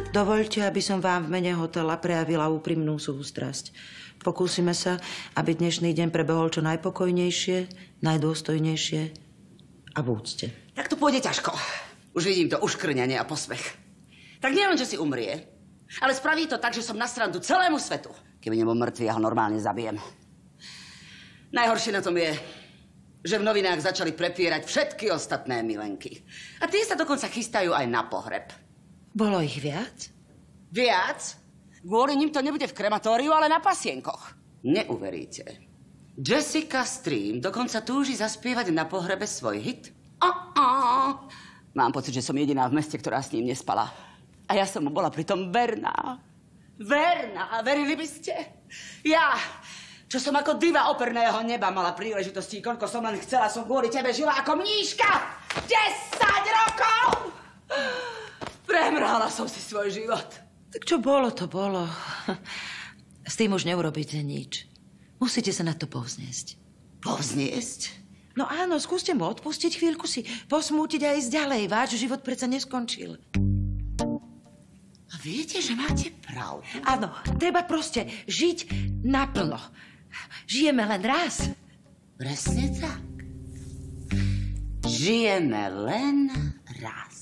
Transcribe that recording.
Dovoľte, aby som vám v mene hotela prejavila úprimnú sústrasť. Pokúsime sa, aby dnešný deň prebehol čo najpokojnejšie, najdôstojnejšie a v úcte. Tak to pôjde ťažko. Už vidím to uškrňanie a posmech. Tak nielen, že si umrie, ale spraví to tak, že som na srandu celému svetu. Keby nebol mŕtvy, ja ho normálne zabijem. Najhoršie na tom je, že v novinách začali prepierať všetky ostatné milenky. A tie sa dokonca chystajú aj na pohreb. Bolo ich viac? Viac? Kvôli nim to nebude v krematóriu, ale na pasienkoch. Neuveríte. Jessica Stream dokonca túži zaspievať na pohrebe svoj hit. Mám pocit, že som jediná v meste, ktorá s ním nespala. A ja som mu bola pritom verná. Verná, verili by ste? Ja, čo som ako diva operného neba mala príležitosti, koľko som len chcela, som kvôli tebe žila ako mníška. 10 rokov! Premrhala som si svoj život. Tak čo bolo, to bolo. S tým už neurobíte nič. Musíte sa na to povzniesť. Povzniesť? No áno, skúste mu odpustiť, chvíľku si posmútiť a ísť ďalej. Váš život predsa neskončil. A viete, že máte pravdu? Áno, treba proste žiť naplno. Žijeme len raz. Presne tak. Žijeme len raz.